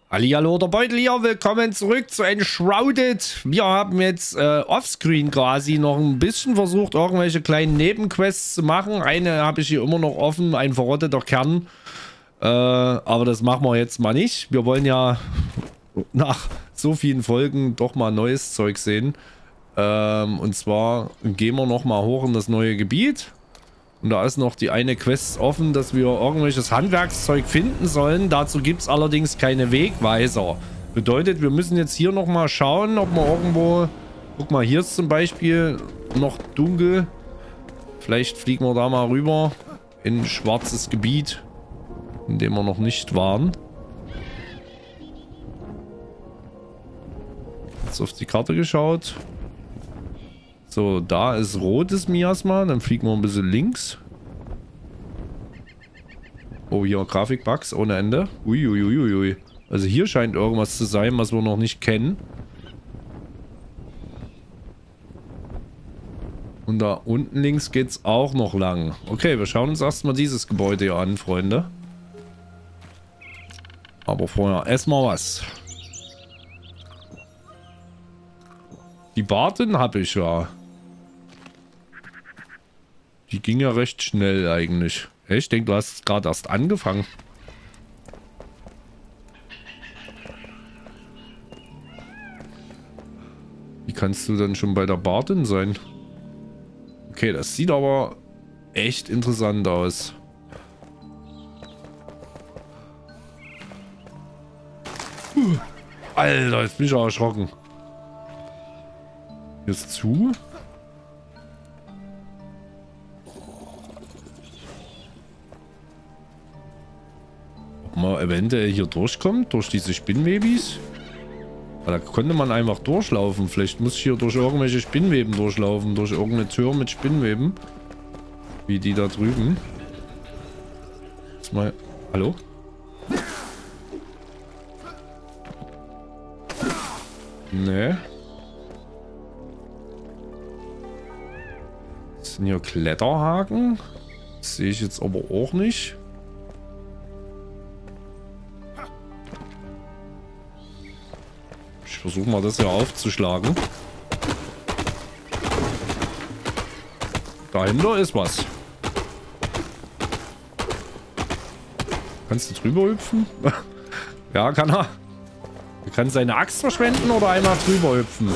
Hallihallo, der Beutel hier, willkommen zurück zu Enshrouded. Wir haben jetzt offscreen quasi noch ein bisschen versucht, irgendwelche kleinen Nebenquests zu machen. Eine habe ich hier immer noch offen, ein verrotteter Kern. Aber das machen wir jetzt mal nicht. Wir wollen ja nach so vielen Folgen doch mal neues Zeug sehen. Und zwar gehen wir noch mal hoch in das neue Gebiet. Und da ist noch die eine Quest offen, dass wir irgendwelches Handwerkszeug finden sollen. Dazu gibt es allerdings keine Wegweiser. Bedeutet, wir müssen jetzt hier nochmal schauen, ob wir irgendwo... Guck mal, hier ist zum Beispiel noch dunkel. Vielleicht fliegen wir da mal rüber in ein schwarzes Gebiet, in dem wir noch nicht waren. Jetzt auf die Karte geschaut. So, da ist rotes Miasma. Dann fliegen wir ein bisschen links. Oh, hier Grafikbugs ohne Ende. Uiuiuiui. Also hier scheint irgendwas zu sein, was wir noch nicht kennen. Und da unten links geht's auch noch lang. Okay, wir schauen uns erstmal dieses Gebäude hier an, Freunde. Aber vorher erstmal was. Die Barten habe ich ja. Die ging ja recht schnell eigentlich. Ich denke, du hast gerade erst angefangen. Wie kannst du dann schon bei der Bartin sein? Okay, das sieht aber echt interessant aus. Alter, jetzt bin ich erschrocken. Hier ist zu. Man eventuell hier durchkommt, durch diese Spinnwebis. Da konnte man einfach durchlaufen. Vielleicht muss ich hier durch irgendwelche Spinnweben durchlaufen. Durch irgendeine Tür mit Spinnweben. Wie die da drüben. Jetzt mal... Hallo? Nee. Das sind hier Kletterhaken. Das sehe ich jetzt aber auch nicht. Ich versuche mal das hier aufzuschlagen. Dahinter ist was. Kannst du drüber hüpfen? Ja, kann er. Er kann seine Axt verschwenden oder einmal drüber hüpfen.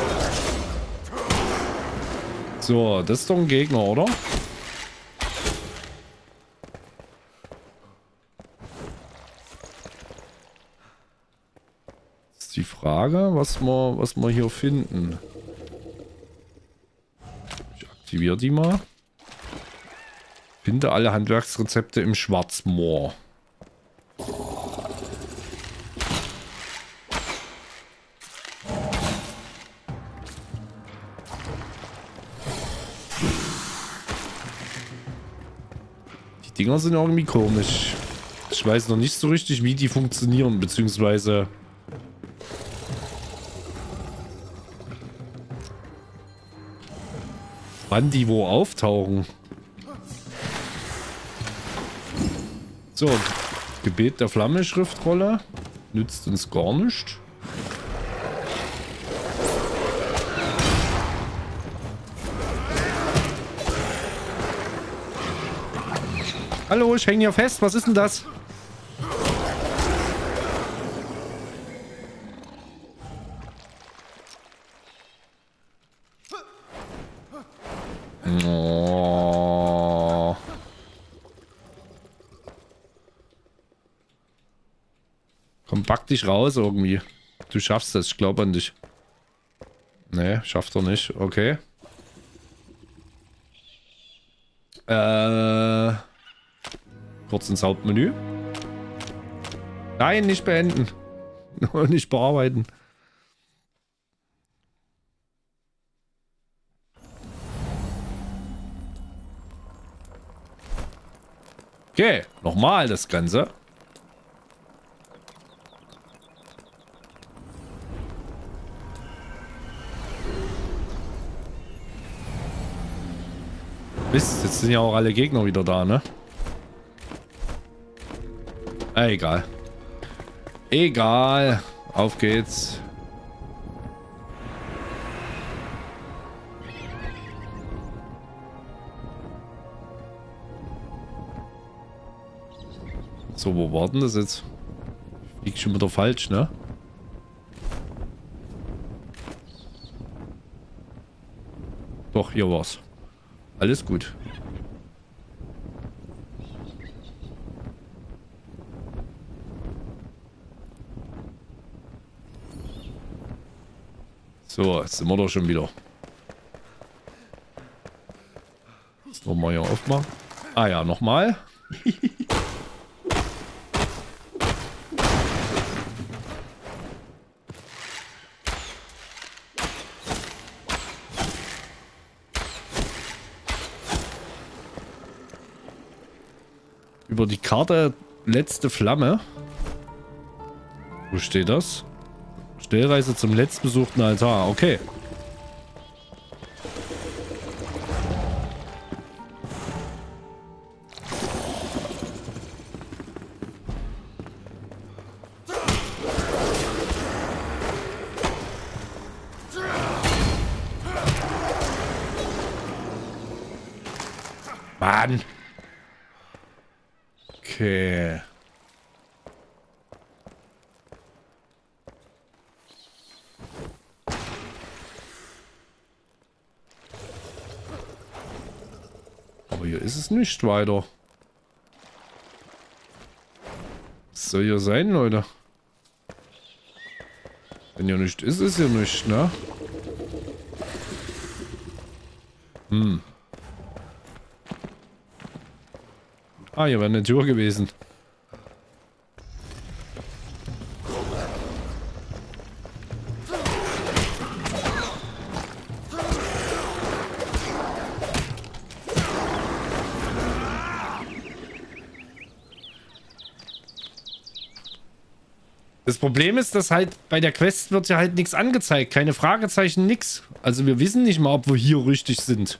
So, das ist doch ein Gegner, oder? Die Frage, was wir hier finden. Ich aktiviere die mal. Finde alle Handwerksrezepte im Schwarzmoor. Die Dinger sind irgendwie komisch. Ich weiß noch nicht so richtig, wie die funktionieren, beziehungsweise... wann die wo auftauchen. So, Gebet der Flamme Schriftrolle. Nützt uns gar nicht. Hallo, ich hänge hier fest. Was ist denn das? Oh. Komm, pack dich raus irgendwie. Du schaffst das, ich glaube an dich. Nee, schafft er nicht. Okay. Kurz ins Hauptmenü. Nein, nicht beenden. Nicht bearbeiten. Okay, nochmal das Ganze. Mist, jetzt sind ja auch alle Gegner wieder da, ne? Egal. Egal. Auf geht's. So, wo war denn das jetzt? Liegt schon wieder falsch, ne? Doch, hier war's. Alles gut. So, jetzt sind wir doch schon wieder. Jetzt nochmal hier aufmachen. Ah ja, nochmal. Über die Karte letzte Flamme. Wo steht das? Stellreise zum letztbesuchten Altar. Okay. Mann. Okay. Aber hier ist es nicht weiter. Was soll hier sein, Leute? Wenn hier nicht ist, ist hier nicht, ne? Hm. Ah, hier wäre eine Tür gewesen. Das Problem ist, dass halt bei der Quest wird ja halt nichts angezeigt. Keine Fragezeichen, nix. Also wir wissen nicht mal, ob wir hier richtig sind.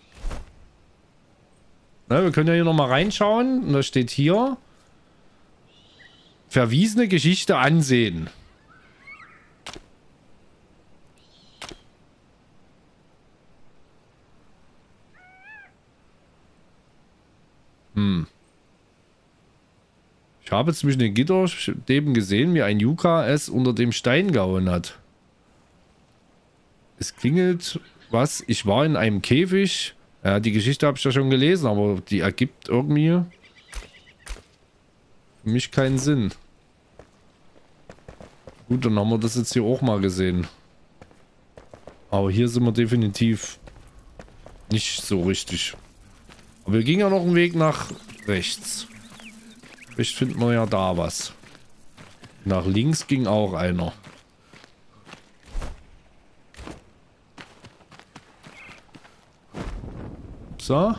Na, wir können ja hier nochmal reinschauen. Und da steht hier: verwiesene Geschichte ansehen. Ich habe zwischen den Gitterstäben gesehen, wie ein Yuka es unter dem Stein gehauen hat. Es klingelt was. Ich war in einem Käfig. Ja, die Geschichte habe ich ja schon gelesen, aber die ergibt irgendwie für mich keinen Sinn. Gut, dann haben wir das jetzt hier auch mal gesehen. Aber hier sind wir definitiv nicht so richtig. Aber wir gingen ja noch einen Weg nach rechts. Vielleicht finden wir ja da was. Nach links ging auch einer. So.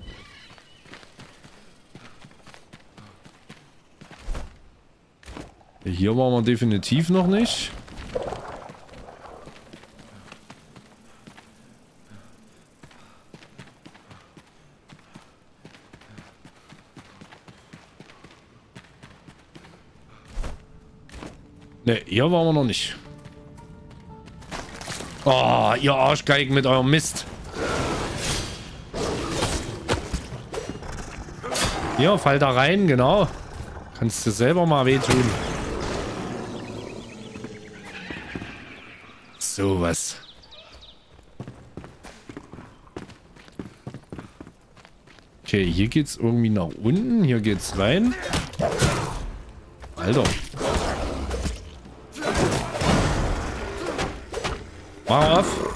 Hier waren wir definitiv noch nicht. Ne, hier waren wir noch nicht. Oh, ihr Arschgeigen mit eurem Mist. Hier, fall da rein, genau. Kannst du selber mal wehtun. So was. Okay, hier geht's irgendwie nach unten. Hier geht's rein. Alter. Mach auf.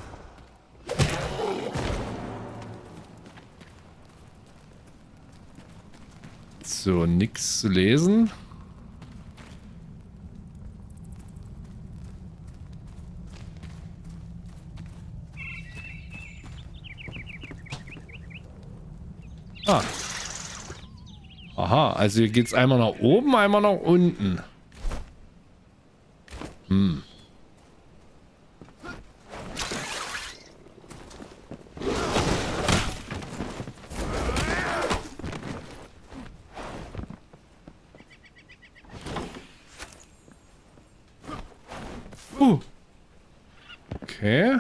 So, nix zu lesen. Ah. Aha, also hier geht's einmal nach oben, einmal nach unten. Hm. Okay.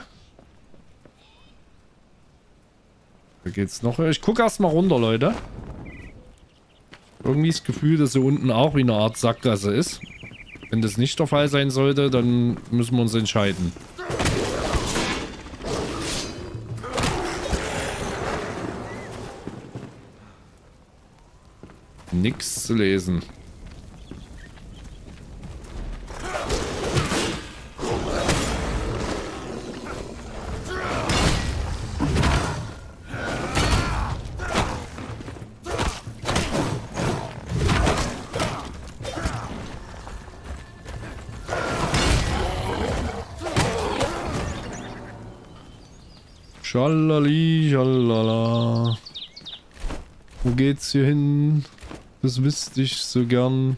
Da geht's noch. Ich gucke erstmal runter, Leute. Irgendwie das Gefühl, dass hier unten auch wie eine Art Sackgasse ist. Wenn das nicht der Fall sein sollte, dann müssen wir uns entscheiden. Nix zu lesen. Schalali, schalala. Wo geht's hier hin? Das wüsste ich so gern.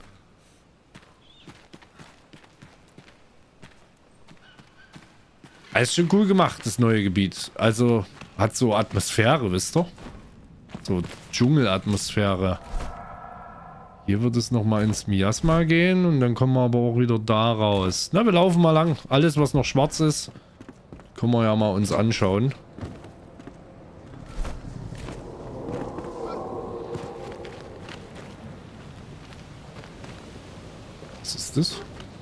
Ist schon cool gemacht, das neue Gebiet. Also hat so Atmosphäre, wisst ihr? So Dschungelatmosphäre. Hier wird es nochmal ins Miasma gehen und dann kommen wir aber auch wieder da raus. Na, wir laufen mal lang. Alles, was noch schwarz ist, können wir ja mal uns anschauen. Was ist das?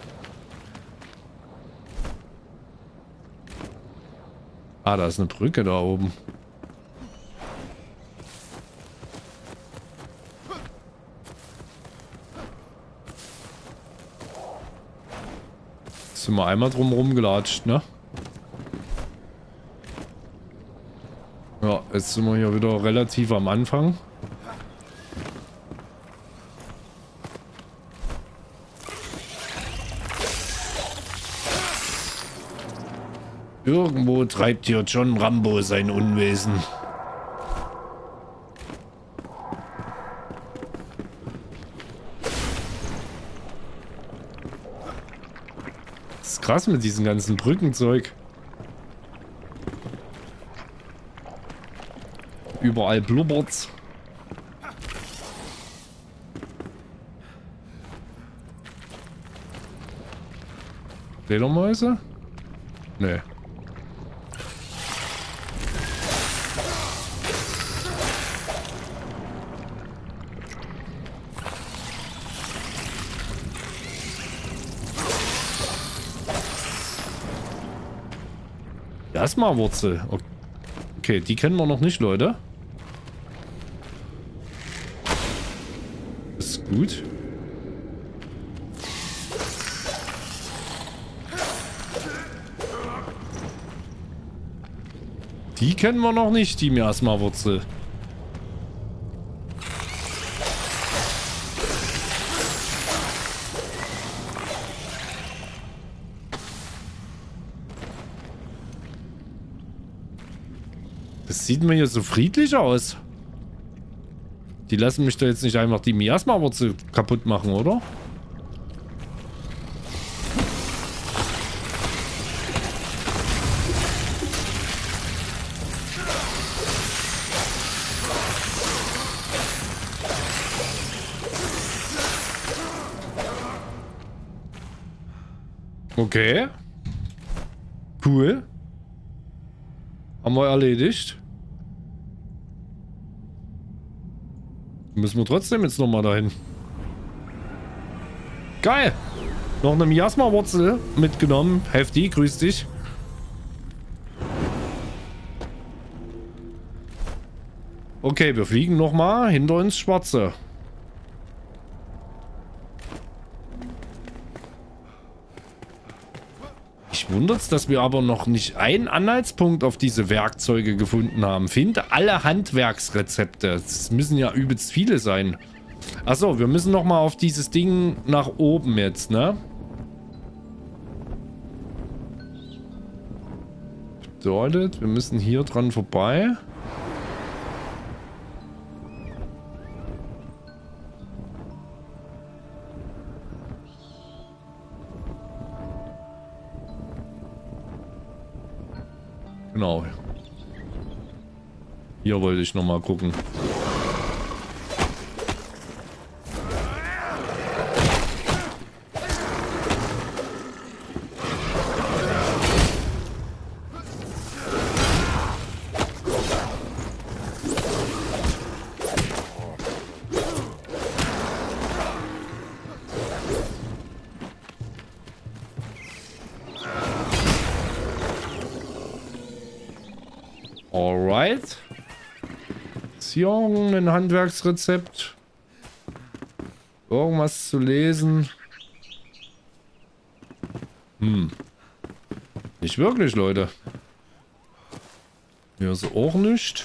Ah, da ist eine Brücke da oben. Sind wir einmal drum rumgelatscht, ne? Ja, jetzt sind wir hier wieder relativ am Anfang. Irgendwo treibt hier John Rambo sein Unwesen. Das ist krass mit diesem ganzen Brückenzeug. Überall blubbert's. Fledermäuse? Nee. Erstmal Wurzel. Okay, die kennen wir noch nicht, Leute. Ist gut. Die kennen wir noch nicht, die Miasma-Wurzel. Das sieht mir hier so friedlich aus. Die lassen mich doch jetzt nicht einfach die Miasma-Wurzel kaputt machen, oder? Okay. Cool. Haben wir erledigt. Müssen wir trotzdem jetzt nochmal dahin. Geil. Noch eine Miasma-Wurzel mitgenommen. Heftig, grüß dich. Okay, wir fliegen nochmal hinter ins Schwarze. Mich wundert's, dass wir aber noch nicht einen Anhaltspunkt auf diese Werkzeuge gefunden haben. Finde alle Handwerksrezepte. Es müssen ja übelst viele sein. Achso, wir müssen nochmal auf dieses Ding nach oben jetzt, ne? Bedeutet, wir müssen hier dran vorbei. Genau. Hier wollte ich nochmal gucken. Alright. Ist hier ein Handwerksrezept? Irgendwas zu lesen? Nicht wirklich, Leute. Hier ist auch nichts.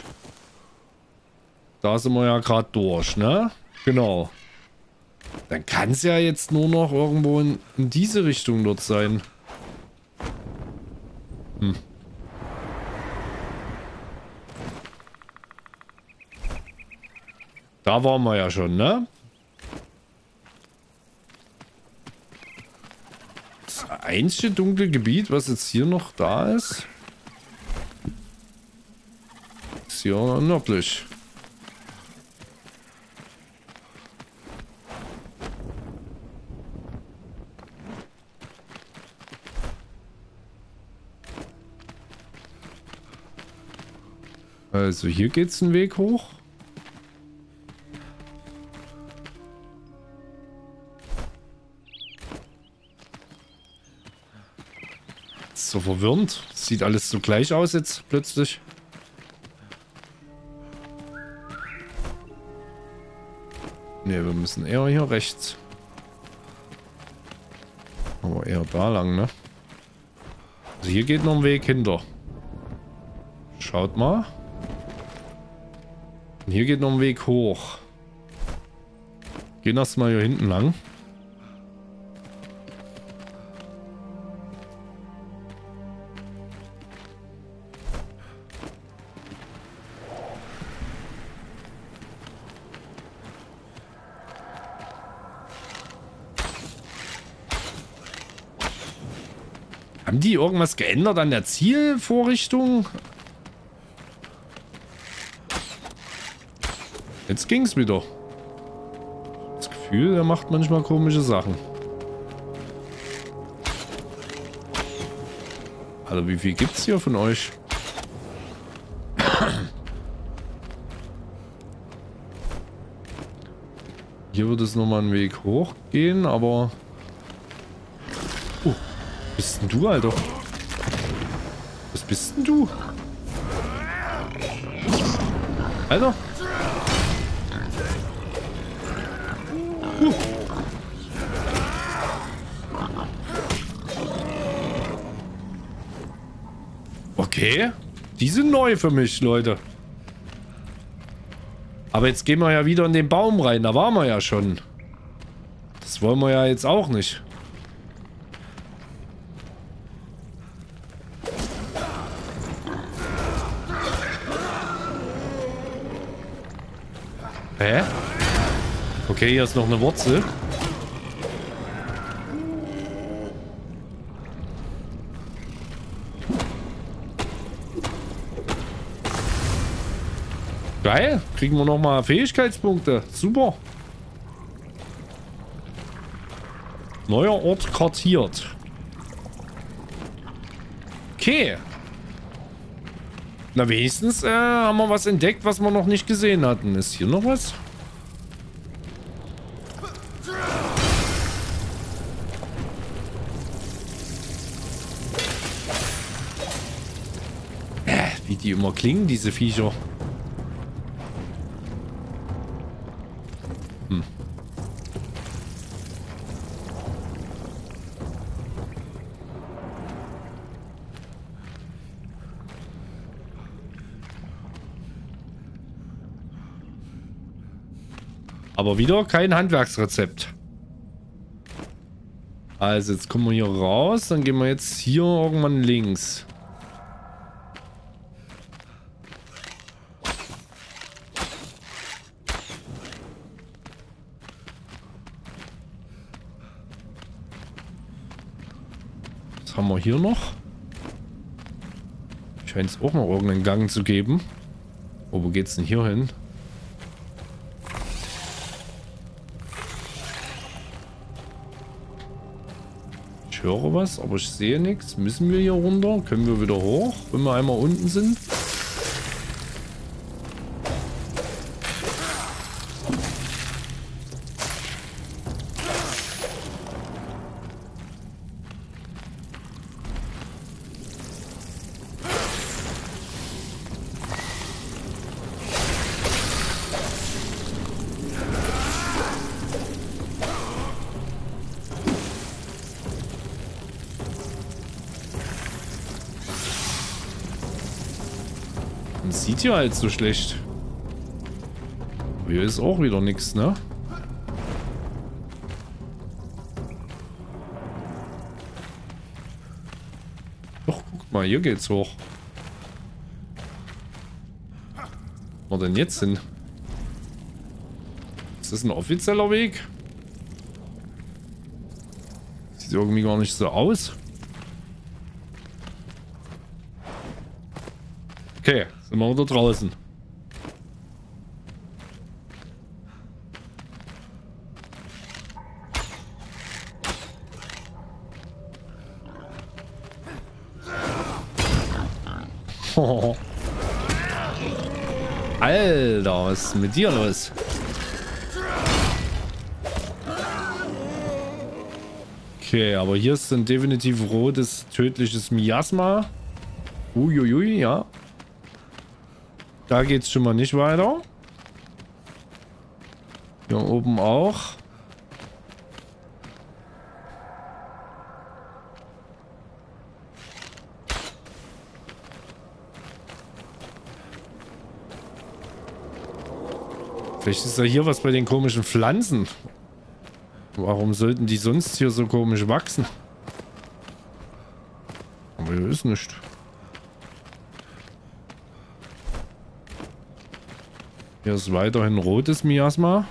Da sind wir ja gerade durch, ne? Genau. Dann kann es ja jetzt nur noch irgendwo in diese Richtung dort sein. Da waren wir ja schon, ne? Das einzige dunkle Gebiet, was jetzt hier noch da ist, ist hier nördlich. Also hier geht's einen Weg hoch. So verwirrend. Sieht alles so gleich aus jetzt plötzlich. Ne, wir müssen eher hier rechts. Aber eher da lang, ne? Also hier geht noch ein Weg hinter. Schaut mal. Und hier geht noch ein Weg hoch. Gehen erstmal hier hinten lang. Haben die irgendwas geändert an der Zielvorrichtung? Jetzt ging's wieder. Das Gefühl, er macht manchmal komische Sachen. Also wie viel gibt's hier von euch? Hier wird es nochmal einen Weg hochgehen, aber... Was bist denn du, Alter? Was bist denn du? Alter? Okay. Die sind neu für mich, Leute. Aber jetzt gehen wir ja wieder in den Baum rein. Da waren wir ja schon. Das wollen wir ja jetzt auch nicht. Hä? Okay, hier ist noch eine Wurzel. Geil. Kriegen wir nochmal Fähigkeitspunkte. Super. Neuer Ort kartiert. Okay. Na, wenigstens haben wir was entdeckt, was wir noch nicht gesehen hatten. Ist hier noch was? Wie die immer klingen, diese Viecher. Aber wieder kein Handwerksrezept. Also jetzt kommen wir hier raus. Dann gehen wir jetzt hier irgendwann links. Was haben wir hier noch? Scheint es auch noch irgendeinen Gang zu geben. Oh, wo geht's denn hier hin? Ich höre was, aber ich sehe nichts. Müssen wir hier runter? Können wir wieder hoch, wenn wir einmal unten sind? sieht hier halt so schlecht. Hier ist auch wieder nichts, ne? Doch, guck mal, hier geht's hoch. Wo denn jetzt hin? Ist das ein offizieller Weg? Sieht irgendwie gar nicht so aus. Okay, sind wir wieder draußen. Oh. Alter, was ist mit dir los? Okay, aber hier ist ein definitiv rotes, tödliches Miasma. Uiuiui, ja. Da geht's schon mal nicht weiter. Hier oben auch. Vielleicht ist da hier was bei den komischen Pflanzen. Warum sollten die sonst hier so komisch wachsen? Aber hier ist nichts. Hier ist weiterhin rotes Miasma.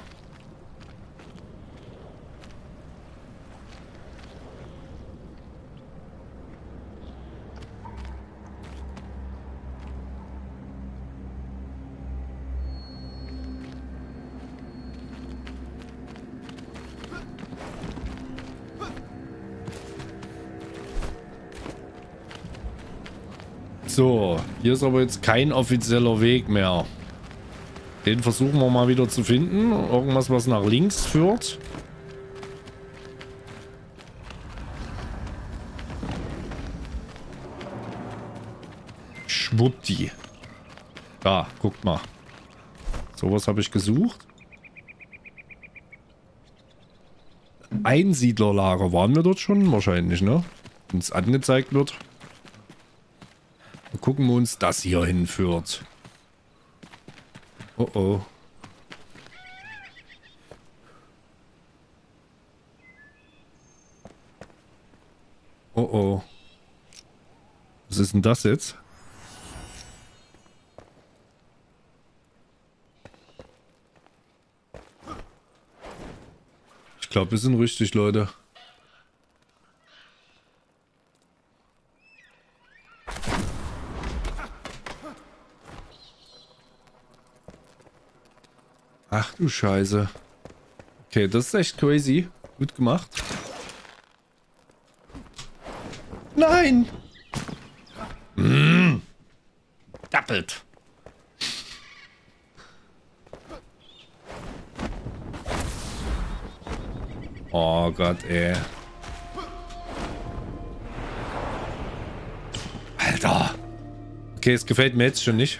So, hier ist aber jetzt kein offizieller Weg mehr. Den versuchen wir mal wieder zu finden. Irgendwas, was nach links führt. Schwuppdi. Da, guckt mal. Sowas habe ich gesucht. Einsiedlerlager. Waren wir dort schon? Wahrscheinlich, ne? Wenn es angezeigt wird. Gucken wir uns das hier hinführt. Oh oh. Oh oh. Was ist denn das jetzt? Ich glaube, wir sind richtig, Leute. Ach du Scheiße. Okay, das ist echt crazy. Gut gemacht. Nein! Doppelt. Oh Gott, ey. Alter. Okay, es gefällt mir jetzt schon nicht.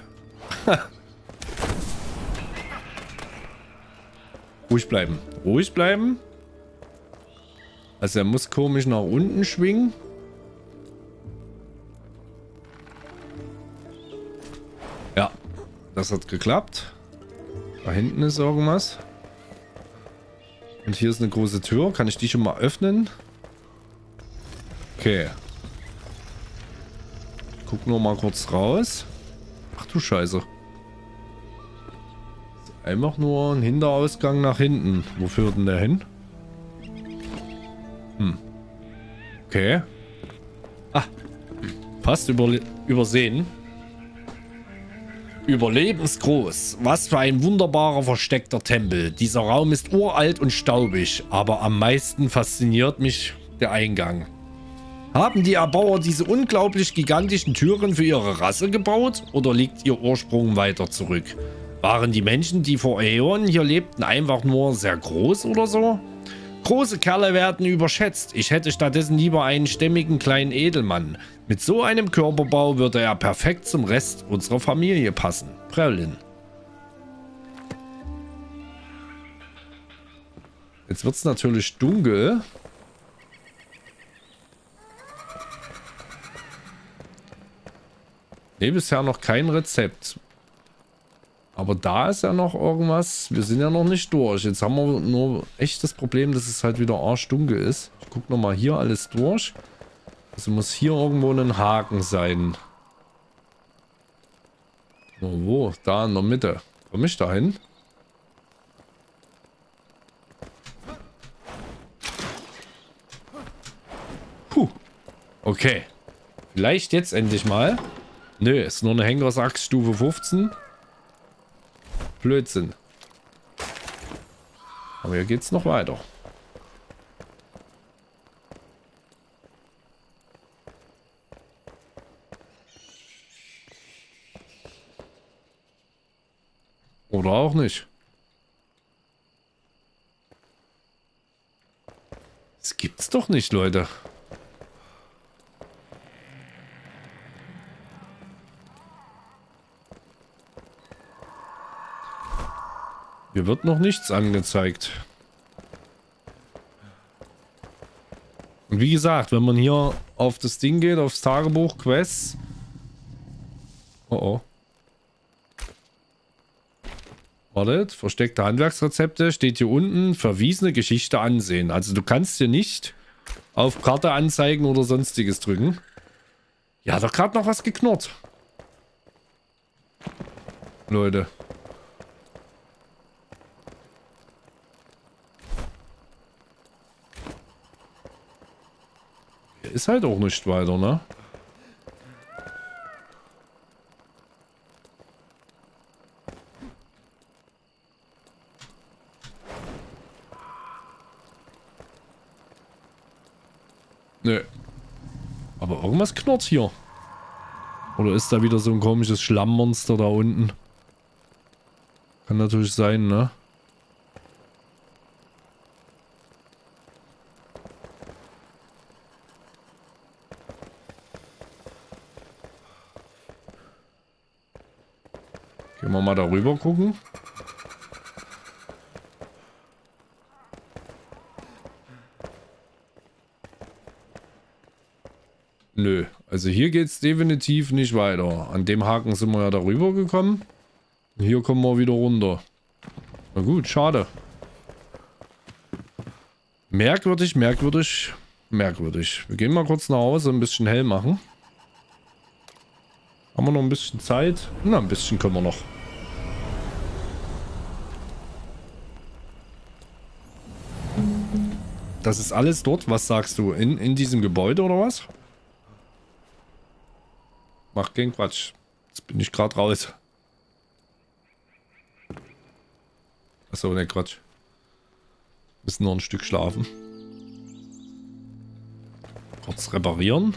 Ruhig bleiben. Ruhig bleiben. Also er muss komisch nach unten schwingen. Ja, das hat geklappt. Da hinten ist irgendwas. Und hier ist eine große Tür. Kann ich die schon mal öffnen? Okay. Ich guck nur mal kurz raus. Ach du Scheiße. Einfach nur ein Hinterausgang nach hinten. Wo führt denn der hin? Okay. Ah. Fast übersehen. Überlebensgroß. Was für ein wunderbarer versteckter Tempel. Dieser Raum ist uralt und staubig, aber am meisten fasziniert mich der Eingang. Haben die Erbauer diese unglaublich gigantischen Türen für ihre Rasse gebaut oder liegt ihr Ursprung weiter zurück? Waren die Menschen, die vor Äonen hier lebten, einfach nur sehr groß oder so? Große Kerle werden überschätzt. Ich hätte stattdessen lieber einen stämmigen kleinen Edelmann. Mit so einem Körperbau würde er perfekt zum Rest unserer Familie passen. Prellin. Jetzt wird es natürlich dunkel. Nee, bisher noch kein Rezept. Aber da ist ja noch irgendwas. Wir sind ja noch nicht durch. Jetzt haben wir nur echt das Problem, dass es halt wieder arschdunkel ist. Ich gucke nochmal hier alles durch. Also muss hier irgendwo ein Haken sein. So, wo? Da in der Mitte. Komme ich da hin? Puh. Okay. Vielleicht jetzt endlich mal. Nö, ist nur eine Henkersachs Stufe 15. Blödsinn. Aber hier geht's noch weiter. Oder auch nicht. Das gibt's doch nicht, Leute. Hier wird noch nichts angezeigt. Und wie gesagt, wenn man hier auf das Ding geht, aufs Tagebuch, Quests. Oh oh. Wartet, versteckte Handwerksrezepte steht hier unten. Verwiesene Geschichte ansehen. Also du kannst hier nicht auf Karte anzeigen oder sonstiges drücken. Ja, da gerade noch was geknurrt. Leute. Hier ist halt auch nicht weiter, ne? Nö. Aber irgendwas knurrt hier. Oder ist da wieder so ein komisches Schlammmonster da unten? Kann natürlich sein, ne? Gehen wir mal darüber gucken. Nö, also hier geht's definitiv nicht weiter. An dem Haken sind wir ja darüber gekommen. Hier kommen wir wieder runter. Na gut, schade. Merkwürdig, merkwürdig, merkwürdig. Wir gehen mal kurz nach Hause, ein bisschen hell machen. Haben wir noch ein bisschen Zeit? Na, ein bisschen können wir noch. Das ist alles dort, was sagst du? In diesem Gebäude oder was? Mach keinen Quatsch. Jetzt bin ich gerade raus. Achso, ne Quatsch. Müssen noch ein Stück schlafen. Kurz reparieren.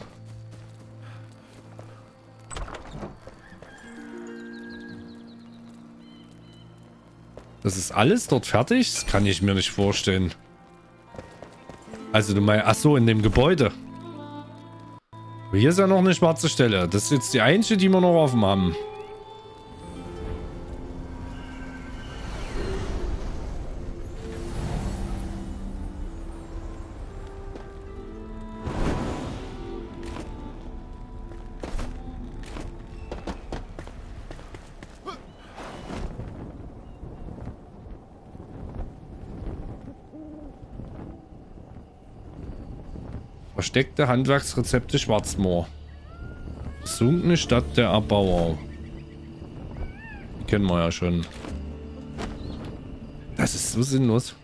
Das ist alles dort fertig? Das kann ich mir nicht vorstellen. Also du meinst, achso, in dem Gebäude. Hier ist ja noch eine schwarze Stelle. Das ist jetzt die einzige, die wir noch offen haben. Versteckte Handwerksrezepte Schwarzmoor. Versunkene Stadt der Erbauer. Die kennen wir ja schon. Das ist so sinnlos.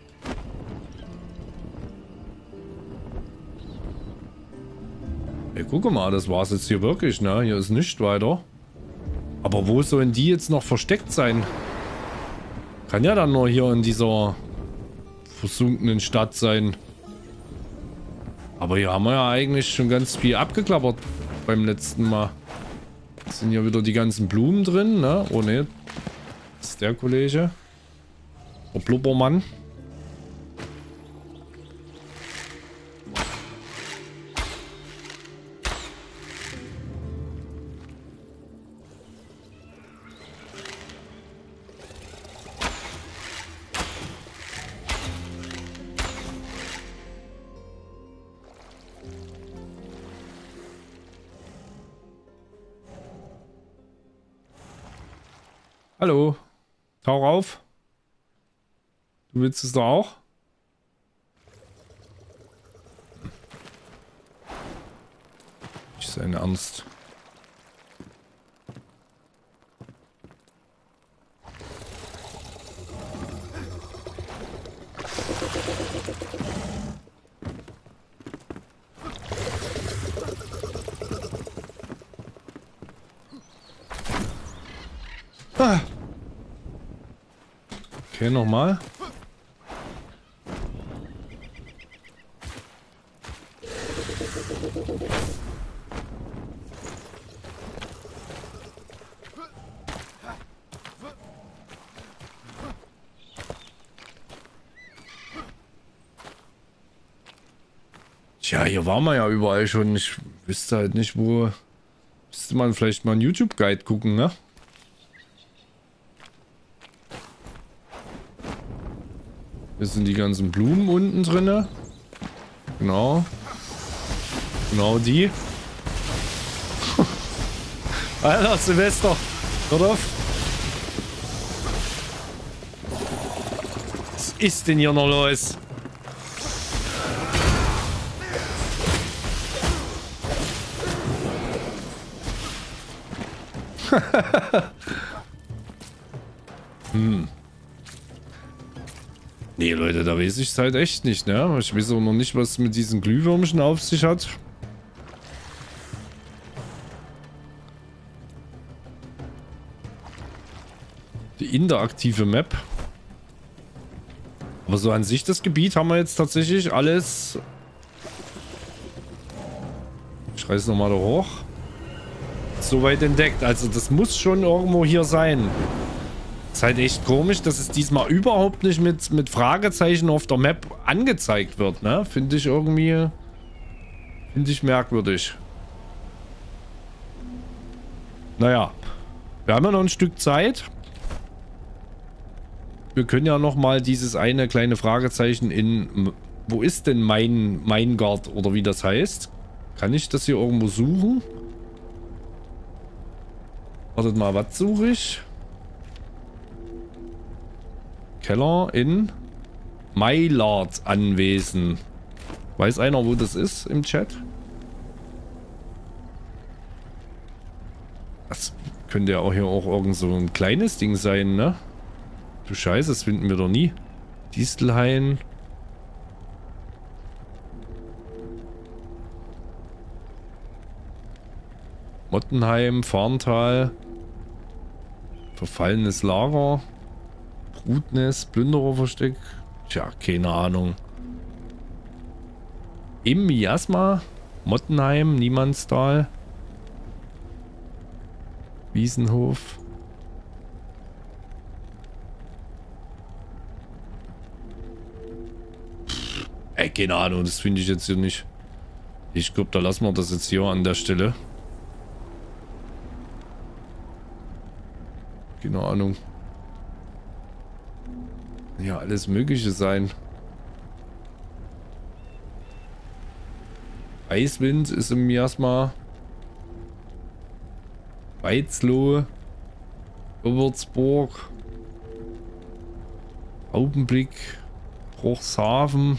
Ey, guck mal, das war's jetzt hier wirklich, ne? Hier ist nichts weiter. Aber wo sollen die jetzt noch versteckt sein? Kann ja dann nur hier in dieser versunkenen Stadt sein. Aber hier haben wir ja eigentlich schon ganz viel abgeklappert beim letzten Mal. Jetzt sind hier wieder die ganzen Blumen drin, ne? Oh ne. Das ist der Kollege. Der Blubbermann. Hallo. Tauch auf. Du willst es doch auch? Nicht sein Ernst. Ah. Okay, nochmal. Tja, hier waren wir ja überall schon. Ich wüsste halt nicht, wo. Müsste man vielleicht mal einen YouTube-Guide gucken, ne? Hier sind die ganzen Blumen unten drin. Genau. Genau die. Alter, Silvester. Hört auf. Was ist denn hier noch los? Nee, Leute, da weiß ich es halt echt nicht, ne? Ich weiß auch noch nicht, was mit diesen Glühwürmchen auf sich hat. Die interaktive Map. Aber so an sich, das Gebiet haben wir jetzt tatsächlich alles... Ich reiß nochmal da hoch. Soweit entdeckt. Also das muss schon irgendwo hier sein. Ist halt echt komisch, dass es diesmal überhaupt nicht mit Fragezeichen auf der Map angezeigt wird, ne? Finde ich irgendwie... Finde ich merkwürdig. Naja. Wir haben ja noch ein Stück Zeit. Wir können ja noch mal dieses eine kleine Fragezeichen in... Wo ist denn mein Guard oder wie das heißt? Kann ich das hier irgendwo suchen? Wartet mal, was suche ich? Keller in Maillard Anwesen. Weiß einer, wo das ist im Chat? Das könnte ja auch hier auch irgend so ein kleines Ding sein, ne? Du Scheiße, das finden wir doch nie. Distelhain. Mottenheim, Farntal. Verfallenes Lager. Brutnest, Plündererversteck. Tja, keine Ahnung. Im Miasma. Mottenheim, Niemandstal. Wiesenhof. Ey, keine Ahnung, das finde ich jetzt hier nicht. Ich glaube, da lassen wir das jetzt hier an der Stelle. Keine Ahnung. Ja, alles Mögliche sein. Eiswind ist im Miasma. Weizloh. Würzburg. Augenblick. Bruchshafen.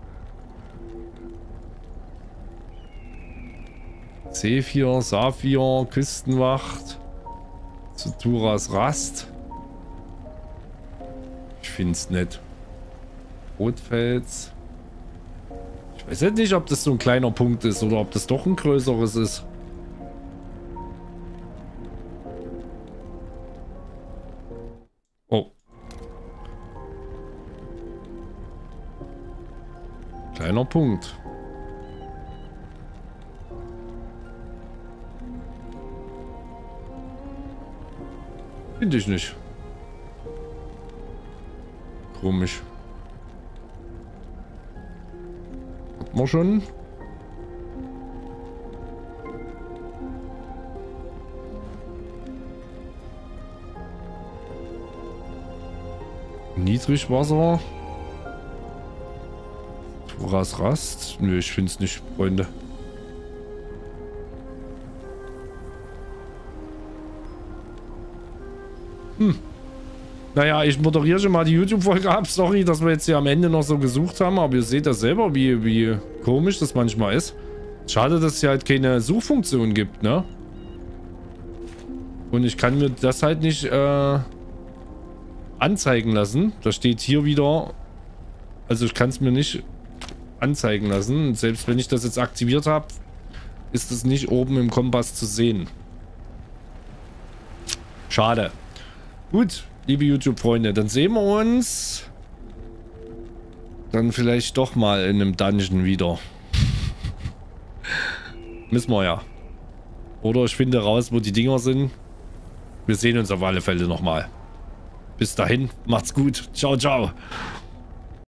C4, Saphir, Küstenwacht. Zuturas Rast. Ich find's nett. Rotfels. Ich weiß jetzt nicht, ob das so ein kleiner Punkt ist oder ob das doch ein größeres ist. Oh. Kleiner Punkt. Finde ich nicht. Komisch. Hat man schon? Niedrigwasser. Turas Rast. Nö, ich finde es nicht, Freunde. Naja, ich moderiere schon mal die YouTube-Folge ab. Sorry, dass wir jetzt hier am Ende noch so gesucht haben, aber ihr seht das selber, wie komisch das manchmal ist. Schade, dass es hier halt keine Suchfunktion gibt, ne? Und ich kann mir das halt nicht anzeigen lassen. Da steht hier wieder... Also ich kann es mir nicht anzeigen lassen. Und selbst wenn ich das jetzt aktiviert habe, ist es nicht oben im Kompass zu sehen. Schade. Gut, liebe YouTube-Freunde, dann sehen wir uns dann vielleicht doch mal in einem Dungeon wieder. Müssen wir ja. Oder ich finde raus, wo die Dinger sind. Wir sehen uns auf alle Fälle nochmal. Bis dahin, macht's gut. Ciao, ciao.